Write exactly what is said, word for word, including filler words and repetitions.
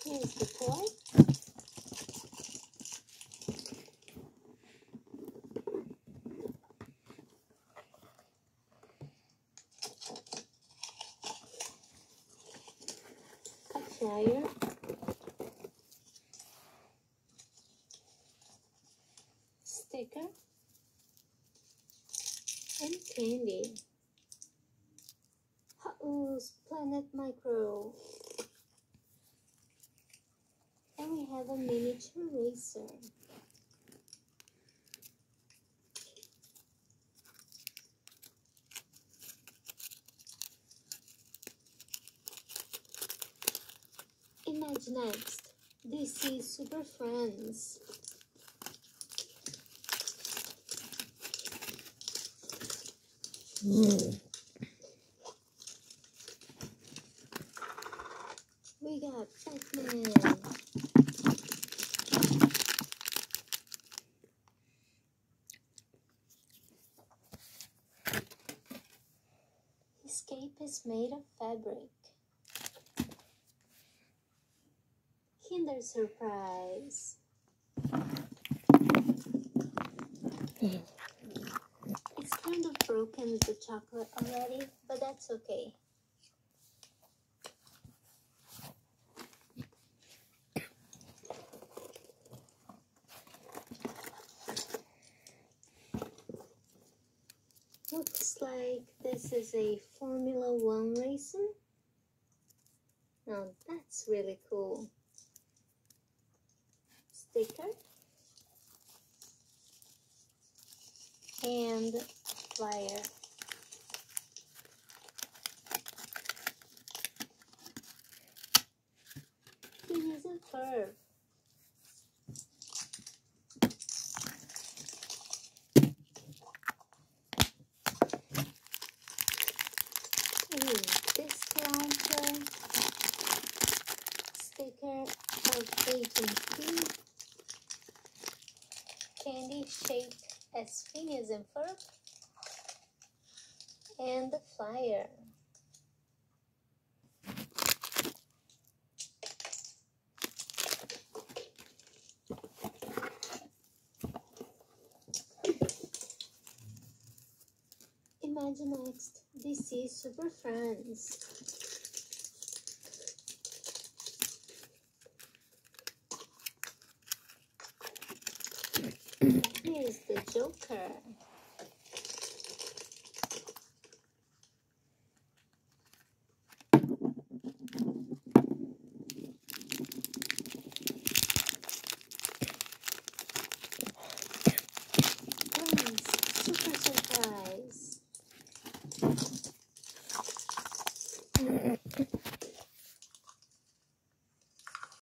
Here's the toy. A flyer. Sticker. And candy. Hot Wheels Planet Micro. And we have a miniature racer. Imaginext, D C Super Friends. Mm. We got Batman. His cape is made of fabric. Kinder Surprise. It's kind of broken, the chocolate already, but that's okay. Looks like this is a Formula One racer. Now that's really cool. Sticker. And flyer. Phineas and Ferb. Ooh, discounter. Sticker of Agent P. Candy shaped as Phineas and Ferb. And the flyer. Imaginext D C Super Friends. Here's the Joker. Please, Super Surprise.